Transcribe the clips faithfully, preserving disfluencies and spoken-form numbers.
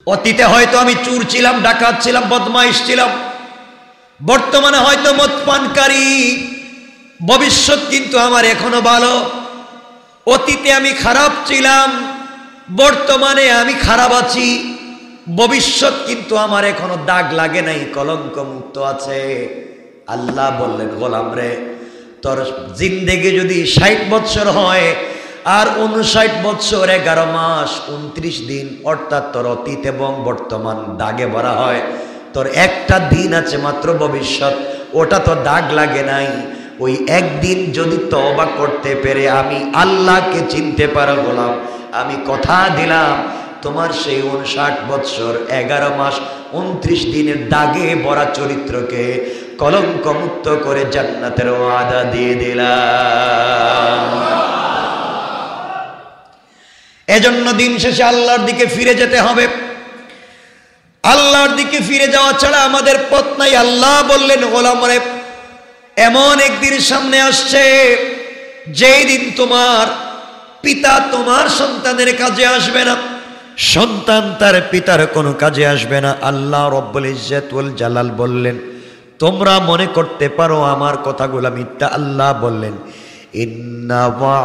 অতীতে হয়তো আমি চোর ছিলাম, ডাকাত ছিলাম, বদমাইশ ছিলাম, বর্তমানে হয়তো মদ পানকারী, ভবিষ্যৎ কিন্তু আমার এখনো ভালো। অতীতে আমি খারাপ ছিলাম, বর্তমানে আমি খারাপ আছি, ভবিষ্যৎ কিন্তু আমার এখনো দাগ লাগে নাই, কলঙ্ক মুক্ত আছে। আল্লাহ বললেন, গোলাম রে, তোর জিন্দেগি যদি ষাট বৎসর হয় আর উনষাট বৎসর এগারো মাস উনত্রিশ দিন, অর্থাৎ তোর অতীত এবং বর্তমান দাগে ভরা হয়, তোর একটা দিন আছে মাত্র ভবিষ্যৎ, ওটা তো দাগ লাগে নাই। ওই একদিন যদি তওবা করতে পেরে আমি আল্লাহকে চিনতে পারো গোলাম, আমি কথা দিলাম তোমার সেই উনষাট বৎসর এগারো মাস উনত্রিশ দিনের দাগে ভরা চরিত্রকে কলঙ্ক মুক্ত করে জান্নাতের ওয়াদা দিয়ে দিলাম। এজন্য দিন শেষে আল্লাহর দিকে ফিরে যেতে হবে। আল্লাহর দিকে ফিরে যাওয়া ছাড়া আমাদের পথ নাই। আল্লাহ বললেন, গোলাম রে, এমন একদিন সামনে আসছে যেই দিন তোমার পিতা তোমার সন্তানের কাজে আসবে না, সন্তান তার পিতার কোনো কাজে আসবে না। আল্লাহ রব্বুল ইজ্জত ওয়াল জালাল বললেন, তোমরা মনে করতে পারো আমার কথাগুলো মিথ্যা। আল্লাহ বললেন, ইন্না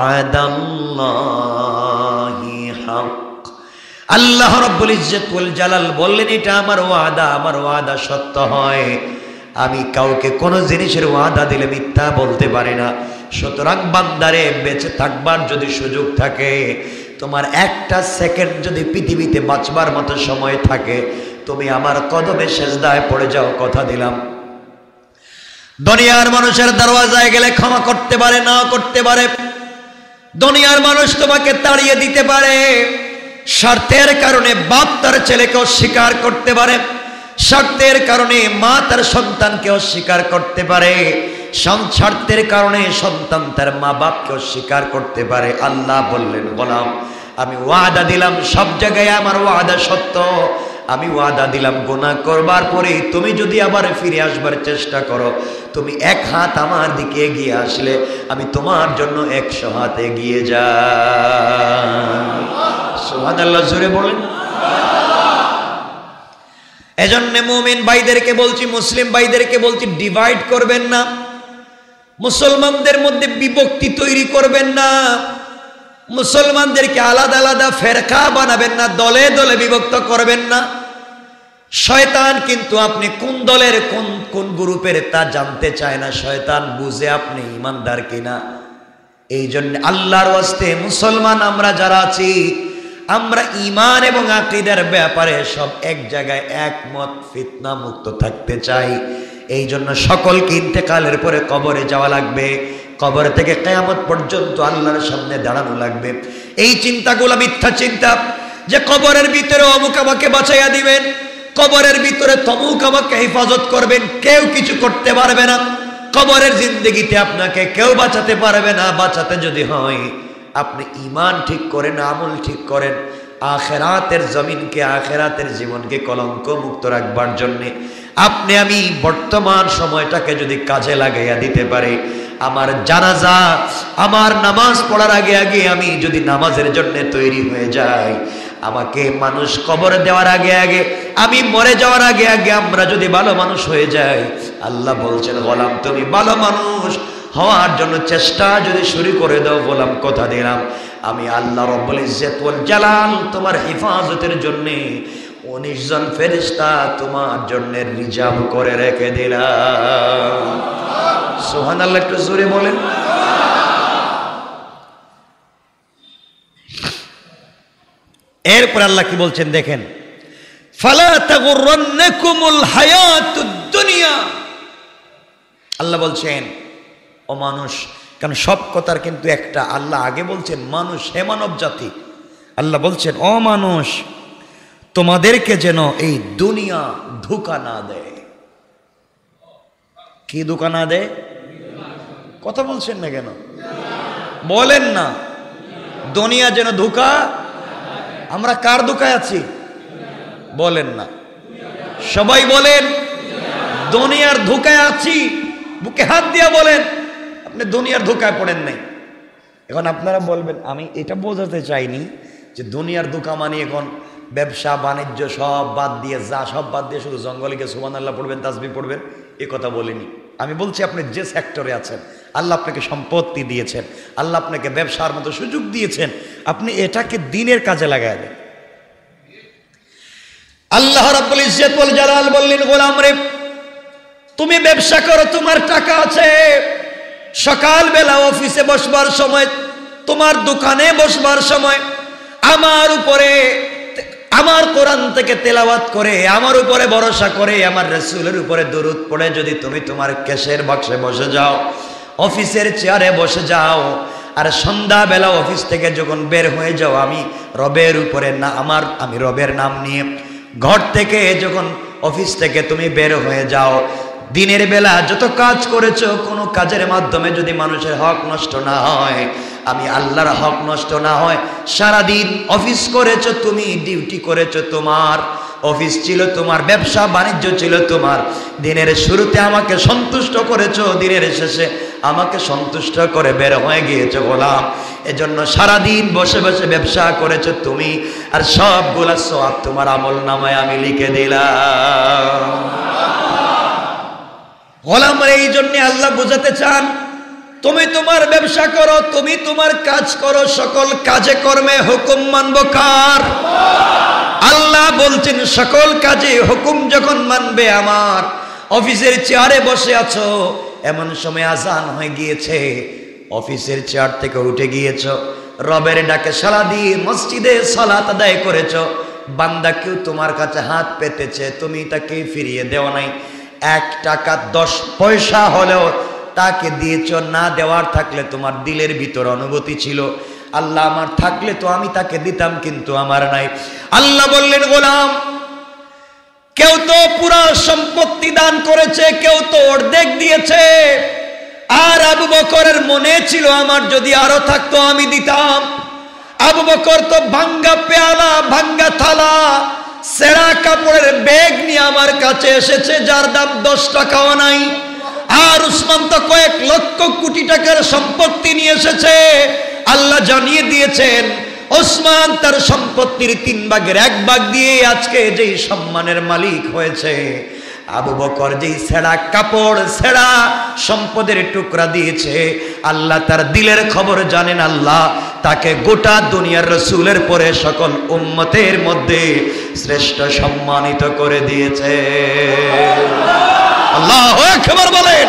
ওয়া'দাল্লাহি হক। আল্লাহ রব্বুল ইজ্জত ওয়াল জালাল বললেন, এটা আমার ওয়াদা, আমার ওয়াদা সত্য হয়। আমি কাউকে কোনো জিনিসের ওয়াদা দিলে মিথ্যা বলতে পারি না। সুতরাং বান্দারে, বেঁচে থাকবার যদি সুযোগ থাকে, তোমার একটা সেকেন্ড যদি পৃথিবীতে বাঁচবার মতো সময় থাকে, তুমি আমার কদমে সেজদায় পড়ে যাও, কথা দিলাম। দুনিয়ার মানুষের দরওয়াজায় গেলে ক্ষমা করতে পারে, না করতে পারে। দুনিয়ার মানুষ তোমাকে তাড়িয়ে দিতে পারে, স্বার্থের কারণে বাপ তার ছেলেকে অস্বীকার করতে পারে, স্বার্থের কারণে মা তার সন্তানকে অস্বীকার করতে পারে, স্বার্থের কারণে সন্তান তার মা বাপকে অস্বীকার করতে পারে। আল্লাহ বললেন, গোলাম, আমি ওয়াদা দিলাম, সব জায়গায় আমার ওয়াদা সত্য। আমি ওয়াদা দিলাম, গুনাহ করবার পরে তুমি যদি আবার ফিরে আসবার চেষ্টা করো, তুমি এক হাত আমার দিকে এগিয়ে আসলে আমি তোমার জন্য একশো হাত এগিয়ে যাই। সুবহানাল্লাহ, জোরে বলেন। এজন্য মুমিন ভাইদেরকে বলছি, মুসলিম ভাইদেরকে বলছি, ডিভাইড করবেন না, মুসলমানদের মধ্যে বিভক্তি তৈরি করবেন না, মুসলমানদেরকে আলাদা আলাদা ফেরকা বানাবেন না, দলে দলে বিভক্ত করবেন না। শয়তান কিন্তু আপনি কোন দলের কোন কোন গ্রুপের তা জানতে চায় না, শয়তান বুঝে আপনি ইমানদার কিনা। এই জন্য আল্লাহর ওয়াস্তে মুসলমান আমরা যারা আছি, আমরা ঈমান এবং আকীদার ব্যাপারে সব এক জায়গায় একমত, ফিতনা মুক্ত থাকতে চাই। এই জন্য সকলকে ইন্তেকালের পরে কবরে যাওয়া লাগবে, কবর থেকে কিয়ামত পর্যন্ত আল্লাহর সামনে দাঁড়ানো লাগবে। এই চিন্তাগুলো মিথ্যা চিন্তা, যে কবরের ভিতরে অমুক আমাকে বাঁচাইয়া দিবেন, কবরের ভিতরে তমুক আমাকে হেফাজত করবেন, কেউ কিছু করতে পারবে না। কবরের জিন্দেগিতে আপনাকে কেউ বাঁচাতে পারবে না। বাঁচাতে যদি হয়, আপনি ঈমান ঠিক করেন, আমল ঠিক করেন, আখিরাতের জমিনকে, আখিরাতের জীবনকে কলঙ্ক মুক্ত রাখবার জন্য আপনি আমি বর্তমান সময়টাকে যদি কাজে লাগাইয়া দিতে পারি, আমার জানাজা, আমার নামাজ পড়ার আগে আগে আমি যদি নামাজের জন্য তৈরি হয়ে যাই, আমাকে মানুষ কবর দেওয়ার আগে আগে, আমি মরে যাওয়ার আগে আগে আমরা যদি ভালো মানুষ হয়ে যাই, আল্লাহ বলছেন, গোলাম তুমি ভালো মানুষ হওয়ার জন্য চেষ্টা যদি শুরু করে দাও, গোলাম কথা দিলাম আমি আল্লাহ রব্বুল ইজ্জত ওয়াল জালাল তোমার হেফাজতের জন্য উনিশ জন ফেরেশতা তোমার জন্য রিজার্ভ করে রেখে দিলাম। সুবহানাল্লাহ, একটু জোরে বলেন। এরপর আল্লাহ কি বলছেন দেখেন, ফালা তাগুররান্নাকুমুল হায়াতুদ দুনিয়া। আল্লাহ বলছেন, ও মানুষ, কারণ সব কথার কিন্তু একটা, আল্লাহ আগে বলছেন মানুষ, হে মানব জাতি, আল্লাহ বলছেন, ও মানুষ, তোমাদেরকে যেন এই দুনিয়া ধোঁকা না দেয়। কি ধোঁকা না দেয়? কথা বলছেন না কেন? বলেন না, দুনিয়া যেন ধোঁকা। আমরা কার ধোঁকায় আছি? বলেন না, সবাই বলেন, দুনিয়ার ধোঁকায় আছি। বুকে হাত দিয়া বলেন, আপনি দুনিয়ার ধোঁকায় পড়েন নাই। এখন আপনারা বলবেন, আমি এটা বোঝাতে চাইনি যে দুনিয়ার ধোঁকা মানে এখন ব্যবসা বাণিজ্য সব বাদ দিয়ে, যা সব বাদ দিয়ে শুধু জঙ্গলে গিয়ে সুবহানাল্লাহ পড়বেন, তাসবিহ পড়বেন, এ কথা বলিনি। আমি বলছি আপনি যে সেক্টরে আছেন, আল্লাহ আপনাকে সম্পত্তি দিয়েছেন, আল্লাহ আপনাকে ব্যবসার মতো সুযোগ দিয়েছেন, আপনি এটাকে দিনের কাজে লাগায় দেন। আল্লাহ রাব্বুল ইজ্জত ওয়াল জালাল বললেন, গোলাম রে, তুমি ব্যবসা করো, তোমার টাকা আছে, সকালবেলা অফিসে বসবার সময়, তোমার দোকানে বসবার সময় আমার উপরে, আমার কোরআন থেকে তেলাওয়াত করে, আমার উপরে ভরসা করে, আমার রাসূলের উপরে দরুদ পড়ে যদি তুমি তোমার ক্যাশের বাক্সে বসে যাও, অফিসের চেয়ারে বসে যাও, আর সন্ধ্যাবেলা অফিস থেকে যখন বের হয়ে যাও, আমি রবের উপরে না আমার আমি রবের নাম নিয়ে ঘর থেকে যখন অফিস থেকে তুমি বের হয়ে যাও, দিনের বেলা যত কাজ করেছো, কোনো কাজের মাধ্যমে যদি মানুষের হক নষ্ট না হয়, আমি আল্লাহর হক নষ্ট না হয়, সারাদিন অফিস করেছো তুমি, ডিউটি করেছো, তোমার অফিস ছিল, তোমার ব্যবসা বাণিজ্য ছিল তোমার, দিনের শুরুতে আমাকে সন্তুষ্ট করেছো, দিনের শেষে আমাকে সন্তুষ্ট করে বের হয়ে গিয়েছো গোলাম। এজন্য সারাদিন বসে বসে ব্যবসা করেছো তুমি, আর সবগুলা সওয়াব তোমার আমল নামায় আমি লিখে দিলাম। গোলামের এই জন্য আল্লাহ বোঝাতে চান, তুমি তোমার ব্যবসা করো, তুমি তোমার কাজ করো, সকল কাজে কর্মে হুকুম মানবো কার? আল্লাহ বলছেন সকল কাজে হুকুম যখন মানবে আমার। অফিসের চেয়ারে বসে আছো, এমন সময় আজান হয়ে গিয়েছে, অফিসের চেয়ার থেকে উঠে গিয়েছো, রবের ডাকে সাড়া দিয়ে মসজিদে সালাত আদায় করেছো, বান্দা কেউ তোমার কাছে হাত পেতেছে, তুমি তাকে ফিরিয়ে দেওয়া নাই, এক টাকা দশ পয়সা হলেও তাকে দিয়েছ, না দেওয়ার থাকলে তোমার দিলের ভিতর অনুভূতি ছিল, আল্লাহ আমার থাকলে তো আমি তাকে দিতাম, কিন্তু আমার নাই। আল্লাহ বললেন, গোলাম, কেউ তো পুরা সম্পত্তি দান করেছে, কেউ তো অর্ধেক দিয়েছে, আর আবু বকরের মনে ছিল আমার যদি আরো থাকতো আমি দিতাম। আবু বকর তো ভাঙ্গা পেয়ালা, ভাঙ্গা থালা, সেরা কাপড়ের ব্যাগ নিয়ে আমার কাছে এসেছে, যার দাম দশ টাকাও নাই। আর উসমান তো কয়েক লক্ষ কোটি টাকার সম্পত্তি নিয়ে এসেছে। আল্লাহ জানিয়ে দিয়েছেন, ওসমান তার সম্পত্তির তিন ভাগের এক ভাগ দিয়ে আজকে যেই সম্মানের মালিক হয়েছে, আবু বকর যেই ছেঁড়া কাপড়, ছেঁড়া সম্পদের টুকরা দিয়েছে, আল্লাহ তার দিলের খবর জানেন। আল্লাহ তাকে গোটা দুনিয়ার রাসূলের পরে সকল উম্মতের মধ্যে শ্রেষ্ঠ সম্মানিত করে দিয়েছে। আল্লাহু আকবার বলেন।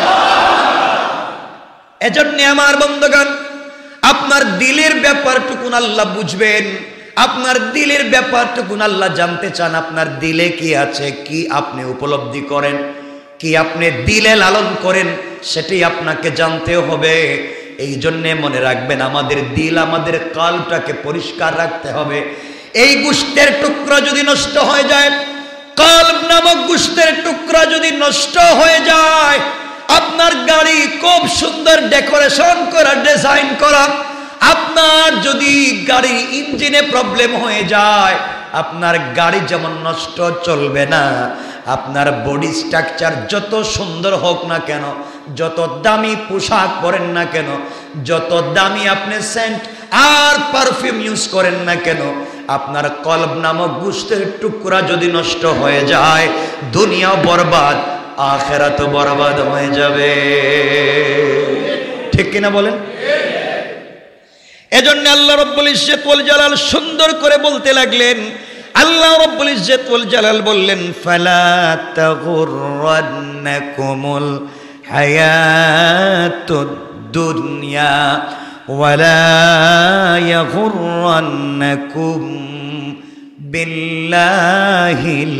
এজন্য আমার বন্ধুগণ, আপনার দিলের ব্যাপারটুকুন আল্লাহ বুঝবেন, আপনার দিলের ব্যাপারটুকুন আল্লাহ জানতে চান। আপনার দিলে কি আছে, কি আপনি উপলব্ধি করেন, কি আপনি দিলে লালন করেন, সেটাই আপনাকে জানতে হবে। এই জন্যে মনে রাখবেন, আমাদের দিল, আমাদের কালটাকে পরিষ্কার রাখতে হবে। এই গোশতের টুকরা যদি নষ্ট হয়ে যায়, কলব নামক গোশতের টুকরা যদি নষ্ট হয়ে যায়, আপনার গাড়ি খুব সুন্দর ডেকোরেশন করা, ডিজাইন করা, আপনার যদি গাড়ির ইঞ্জিনে প্রবলেম হয়ে যায়, আপনার গাড়ি যেমন নষ্ট চলবে না, আপনার বডি স্ট্রাকচার যত সুন্দর হোক না কেন, যত দামি পোশাক পরেন না কেন, যত দামি আপনি সেন্ট আর পারফিউম ইউজ করেন না কেন, আপনার কলব নামক গোশতের টুকরা যদি নষ্ট হয়ে যায়, দুনিয়া বরবাদ, আখিরাত বরবাদ হয়ে যাবে। ঠিক কিনা বলেন? এজন্য আল্লাহ রাব্বুল ইজ্জত ওয়াল জালাল সুন্দর করে বলতে লাগলেন। আল্লাহ রাব্বুল ইজ্জত ওয়াল জালাল বললেন, ফালা তাগুররান্নাকুমুল হায়াতুদ দুনিয়া ওয়ালা ইয়াগুররান্নাকুম বিল্লাহিল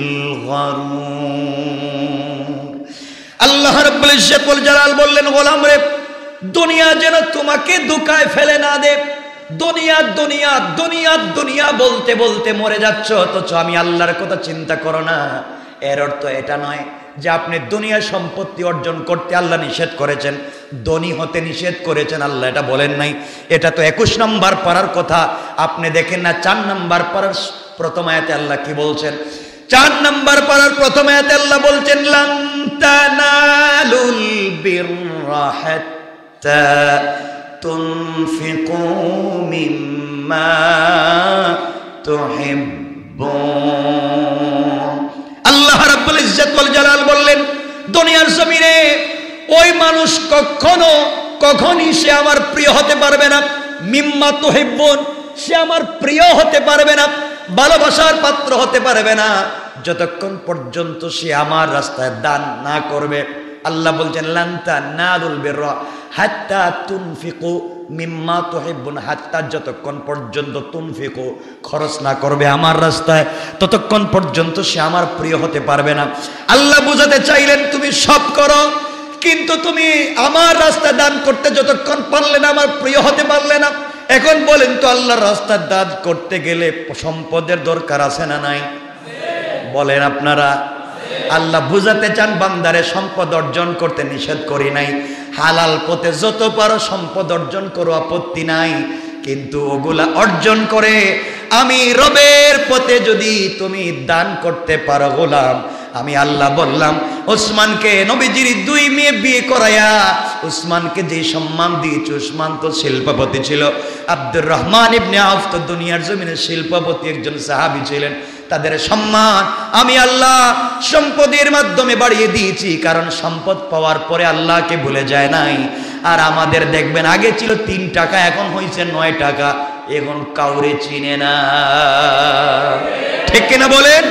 গারুর। আল্লাহ রাব্বুল ইজ্জত ওয়াল জালাল বললেন, গোলাম রে, দুনিয়া যেন তোমাকে ধোঁকায় ফেলে না দে। দুনিয়া দুনিয়া দুনিয়া দুনিয়া বলতে বলতে মরে যাচ্ছ, অথচ আমি আল্লাহর কথা চিন্তা করো না। এর অর্থ এটা নয় যে আপনি দুনিয়া সম্পত্তি অর্জন করতে আল্লাহ নিষেধ করেছেন, ধনী হতে নিষেধ করেছেন, আল্লাহ এটা বলেন নাই। এটা তো একুশ নম্বর পারার কথা। আপনি দেখেন না, চার নম্বর পারার প্রথম আয়াতে আল্লাহ কি বলছেন? চার নম্বর পারার প্রথম আয়াতে আল্লাহ বলছেন, লান তানালুল বিররা হাত্তা তুনফিকু মিম্মা তুহিব তুহিব্বুন। আল্লাহ রাব্বুল ইজ্জত ওয়াল জালাল বললেন, দুনিয়ার জমিনে ওই মানুষ কখনো কখনই সে আমার প্রিয় হতে পারবে না। মিম্মা তুহিব্বুন, সে আমার প্রিয় হতে পারবে না, ভালোবাসার পাত্র হতে পারবে না যতক্ষণ পর্যন্ত সে আমার রাস্তায় দান না করবে। আল্লাহ বলছেন, লান তানালুল বিররা হাত্তা তুনফিকু মিম্মা তুহিব্বুন, হাত্তা যতক্ষণ পর্যন্ত তুনফিকু খরচ না করবে আমার রাস্তায় ততক্ষণ পর্যন্ত সে আমার প্রিয় হতে পারবে না। আল্লাহ বুঝাতে চাইলেন, তুমি সব করো কিন্তু তুমি আমার রাস্তায় দান করতে যতক্ষণ পারলে না আমার প্রিয় হতে পারলে না। এখন বলেন তো, আল্লাহর রাস্তায় দান করতে গেলে সম্পদের দরকার আছে না নাই? বলেন আপনারা। আল্লাহ বুঝাতে চান, বান্দারে সম্পদ অর্জন করতে নিষেধ করি নাই, হালাল পথে যত পারো সম্পদ অর্জন করো, আপত্তি নাই, কিন্তু ওগুলা অর্জন করে আমি রবের পথে যদি তুমি দান করতে পারো গোলাম, আমি আল্লাহ বললাম ওসমানকে, নবীজির দুই মেয়ে বিয়ে করায়া উসমানকে যে সম্মান দিয়েছে, উসমান তো শিল্পপতি ছিল, আব্দুর রহমান ইবনে আউফ তো দুনিয়ার জমিনে শিল্পপতি একজন সাহাবী ছিলেন, তাদের সম্মান আমি আল্লাহ সম্পদের মাধ্যমে বাড়িয়ে দিয়েছি, কারণ সম্পদ পাওয়ার পরে আল্লাহকে ভুলে যায় নাই। আর আমাদের দেখবেন আগে ছিল তিন টাকা, এখন হয়েছে নয় টাকা, এখন কাউরে চিনে না, ঠিক কিনা বলেন?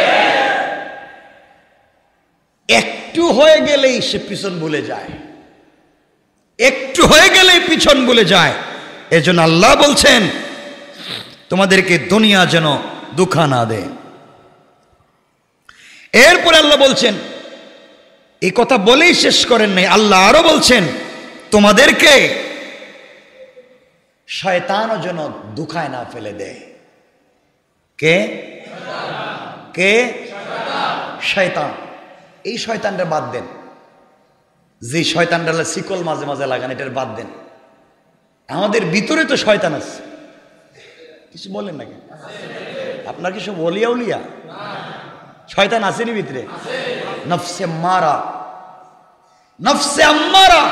একটু হয়ে গেলেই সে পিছন ভুলে যায়, একটু হয়ে গেলেই পিছন ভুলে যায়। এজন্য আল্লাহ বলছেন, তোমাদেরকে দুনিয়া যেন দুঃখা না দেয়। এরপরে আল্লাহ বলছেন, এই কথা বলেই শেষ করেন নাই, আল্লাহ আরো বলছেন, তোমাদেরকে শয়তানও যেন দুঃখায় না ফেলে দেয়। কে কে শয়তান। এই শয়তানটা বাদ দেন, যে শয়তানটা শিকল মাঝে মাঝে লাগান, এটার বাদ দেন। আমাদের ভিতরে তো শয়তান আছে, কিছু বলেন নাকি? আপনার কিছু বলিয়া উলিয়া শয়তান আসেনি ভিতরে? নফসে মারা, নফসে আম্মারা,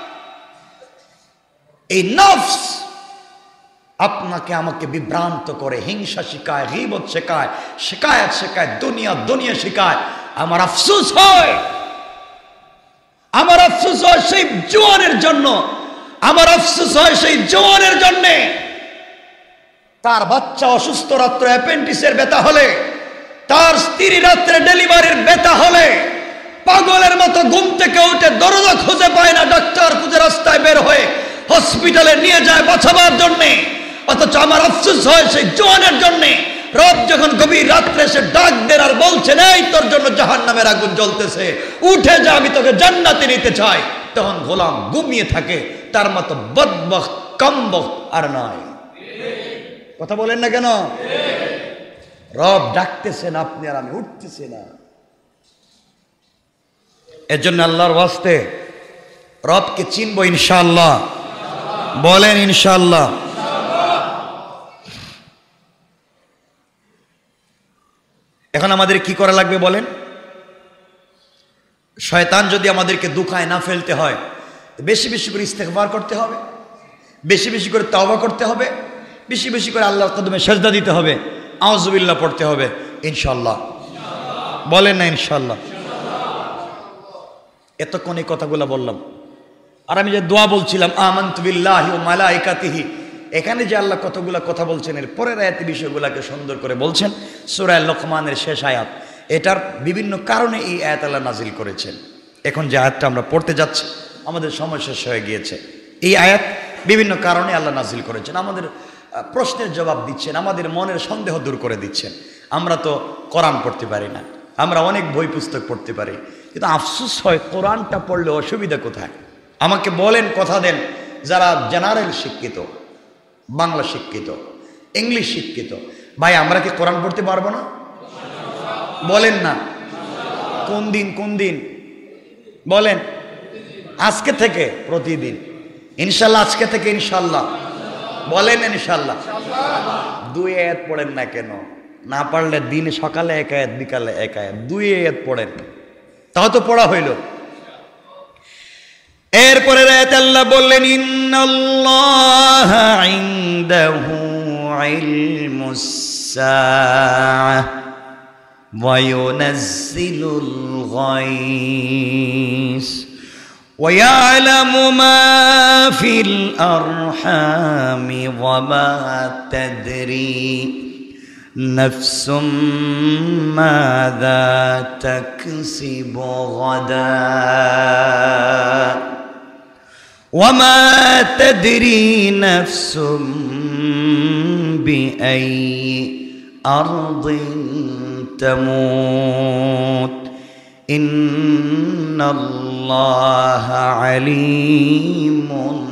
এই নফস আপনাকে আমাকে বিভ্রান্ত করে, হিংসা শিখায়, গীবত শেখায়, শিকায়ত শেখায়, দুনিয়া দুনিয়া শিখায়। আমার আফসোস হয়, আমার আফসোস হয় সেই জওয়ানের জন্য, আমার আফসোস হয় সেই জওয়ানের জন্য তার বাচ্চা অসুস্থ, রাত্রে অ্যাপেন্ডিক্সের ব্যথা হলে, তার স্ত্রী রাত্রে ডেলিভারির ব্যথা হলে পাগলের মতো ঘুম থেকে উঠে দরজা খুঁজে পায় না, ডাক্তার খুঁজে রাস্তায় বের হয়ে হসপিটালে নিয়ে যায় বাঁচাবার জন্যে। অথচ আমার আফসোস হয় সেই জওয়ানের জন্যে। রব যখন গভীর রাত্রে এসে ডাক দেন আর বলছেন, এই তোর জন্য জাহান্নামের আগুন জ্বলতেছে, উঠে যা, আমি তোকে জান্নাতে নিতে চাই, তখন গোলাম ঘুমিয়ে থাকে। তার মতো বদবখত কমবখত আর নয়। কথা বলেন না কেন? রব ডাকতেছেন, আপনি আর আমি উঠতেছি না। এর জন্য আল্লাহর ওয়াস্তে রবকে চিনবো ইনশাআল্লাহ। বলেন ইনশাআল্লাহ। এখন আমাদের কি করা লাগবে বলেন? শয়তান যদি আমাদেরকে দুঃখায় না ফেলতে হয়, বেশি বেশি করে ইস্তেগফার করতে হবে, বেশি বেশি করে তওবা করতে হবে, বেশি বেশি করে আল্লাহর কদমে সেজদা দিতে হবে, আউযুবিল্লাহ পড়তে হবে ইনশাআল্লাহ। বলেন না ইনশাআল্লাহ? এতক্ষণ এই কথাগুলো বললাম, আর আমি যে দোয়া বলছিলাম আমানতু বিল্লাহি ওয়া মালাইকাতিহি, এখানে যে আল্লাহ কতগুলা কথা বলছেন, এর পরের আয়াতে বিষয়গুলোকে সুন্দর করে বলছেন। সূরা লোকমানের শেষ আয়াত, এটার বিভিন্ন কারণে এই আয়াত আল্লাহ নাজিল করেছেন। এখন যে আয়াতটা আমরা পড়তে যাচ্ছি, আমাদের সময় শেষ হয়ে গিয়েছে। এই আয়াত বিভিন্ন কারণে আল্লাহ নাজিল করেছেন, আমাদের প্রশ্নের জবাব দিচ্ছেন, আমাদের মনের সন্দেহ দূর করে দিচ্ছেন। আমরা তো কোরআন পড়তে পারি না, আমরা অনেক বই পুস্তক পড়তে পারি, কিন্তু আফসোস হয় কোরআনটা পড়লে অসুবিধা কোথায়? আমাকে বলেন, কথা দেন, যারা জেনারেল শিক্ষিত, বাংলা শিক্ষিত, ইংলিশ শিক্ষিত, ভাই আমরা কি কোরআন পড়তে পারবো না? বলেন না। কোন দিন কোন দিন বলেন? আজকে থেকে প্রতিদিন ইনশাল্লাহ, আজকে থেকে ইনশাল্লাহ। বলেন ইনশাল্লাহ। দুই আয়াত পড়েন না কেন? না পারলে দিন সকালে এক আয়াত, বিকালে এক আয়াত, দুই আয়াত পড়েন, তাও তো পড়া হইল। এরপরে আয়াতে আল্লাহ বললেন, ইন্নাল্লাহা ইনদাহু ইলমুস الساعة وينزل الغيث ويعلم ما في الأرحام وما تدري نفس ماذا تكسب غدا وما تدري نفس بأي أرض تموت إن الله عليم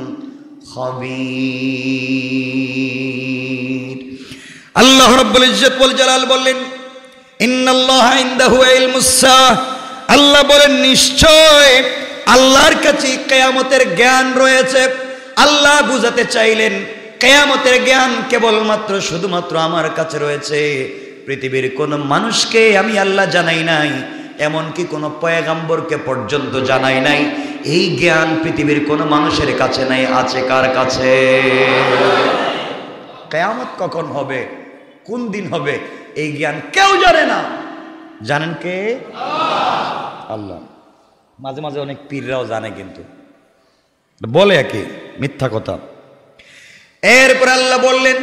خبير আল্লাহ রাব্বুল ইজ্জত ওয়াল জালাল বললেন ইন্নাল্লাহা ইনদাহু ইলমুস সাআহ আল্লাহ বলেন নিশ্চয় আল্লাহর কাছে কিয়ামতের জ্ঞান রয়েছে আল্লাহ বুঝাতে চাইলেন কিয়ামতের জ্ঞান কেবলমাত্র শুধুমাত্র আমার কাছে রয়েছে পৃথিবীর কোন মানুষকে আমি আল্লাহ জানাই নাই এমনকি কোন পয়গম্বরকে পর্যন্ত জানাই নাই এই জ্ঞান পৃথিবীর কোন মানুষের কাছে নাই আছে কার কাছে কিয়ামত কখন হবে কোন দিন হবে এই জ্ঞান কেউ জানে না জানেন কে আল্লাহ আল্লাহ মাঝে মাঝে অনেক পীররাও জানে কিন্তু বলে কি মিথ্যা কথা এরপর আল্লাহ বললেন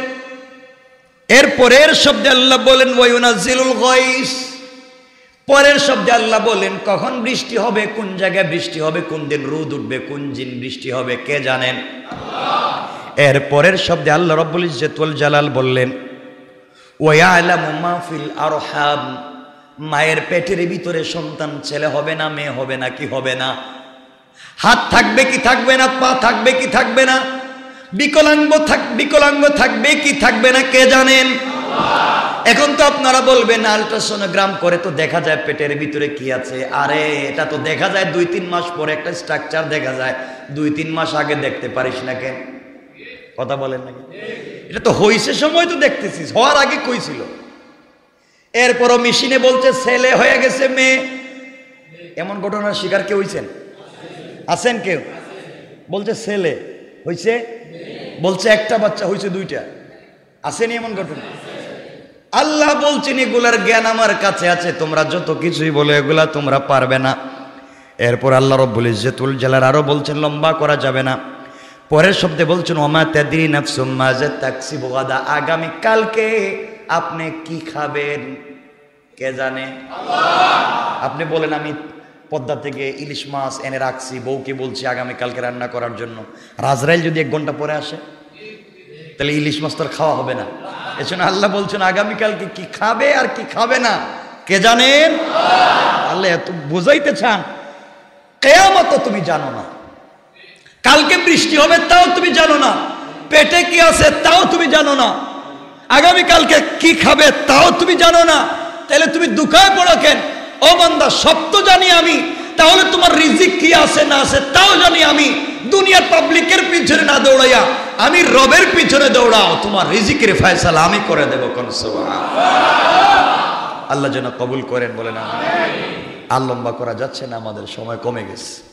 এরপরের শব্দে আল্লাহ বলেন ওয়ায়ুনাজ্জিলুল গায়স পরের শব্দে আল্লাহ বলেন কখন বৃষ্টি হবে কোন জায়গায় বৃষ্টি হবে কোন দিন রোদ উঠবে কোন দিন বৃষ্টি হবে কে জানেন আল্লাহ এর পরের শব্দে আল্লাহ রাব্বুল ইজ্জত ওয়াল জালাল বললেন ওয়ায়ালামু মা ফিল আরহাম মায়ের পেটের ভিতরে সন্তান ছেলে হবে না মেয়ে হবে না কি হবে না হাত থাকবে কি থাকবে না পা থাকবে কি থাকবে না বিকলাঙ্গ থাক বিকলাঙ্গ থাকবে কি থাকবে না কে জানেন আল্লাহ এখন তো আপনারা বলবেন আল্ট্রাসোনোগ্রাম করে তো দেখা যায় পেটের ভিতরে কি আছে আরে এটা তো দেখা যায় দুই তিন মাস পরে একটা স্ট্রাকচার দেখা যায় দুই তিন মাস আগে দেখতে পারিস না কেন কথা বলেন নাকি এটা তো হইছে সময় তো দেখতেছিস হওয়ার আগে কই ছিল এরপরও মেশিনে বলছে ছেলে হয়ে গেছে মেয়ে এমন ঘটনার শিকার কেউ হইছেন আছেন কেউ বলছে ছেলে হইছে বলছে একটা বাচ্চা হইছে দুইটা আসেনি এমন ঘটনা আল্লাহ বলছেন এগুলার জ্ঞান আমার কাছে আছে তোমরা যত কিছুই বলে এগুলা তোমরা পারবে না এরপর আল্লাহ রাব্বুল ইজ্জতুল জালাল আরো বলছেন লম্বা করা যাবে না পরের শব্দে বলছেন ওমা তাদরি নাফসুম মাজা তাকসিবু গাদা আগামী কালকে আপনি কি খাবেন কে জানে আল্লাহ আপনি বলেন আমি পদ্মা থেকে ইলিশ মাছ এনে রাখছি বউকে বলছি আগামী কালকে রান্না করার জন্য রাজরাইল যদি এক ঘন্টা পরে আসে তাহলে ইলিশ মাছ তো খাওয়া হবে না এজন্য আল্লাহ বলছেন আগামী কালকে কি খাবে আর কি খাবে না কে জানেন আল্লাহ আল্লাহ এত বুঝাইতে চান কিয়ামত তুমি জানো না কালকে বৃষ্টি হবে তাও তুমি জানো না পেটে কি আছে তাও তুমি জানো না আগামী কালকে কি খাবে তাও তুমি জানো না তাহলে তুমি দুঃখায় পড়ো কেন ও বান্দা সব তো জানি আমি তাহলে তোমার রিজিক কি আছে না আছে তাও জানি আমি দুনিয়ার পাবলিকের পিছনে না দৌড়াইয়া আমি রবের পিছনে দৌড়াও তোমার রিজিকের ফয়সালা আমি করে দেব কোন সুবহানাল্লাহ আল্লাহ যেন কবুল করেন বলেন আমিন আর লম্বা করা যাচ্ছে না আমাদের সময় কমে গেছে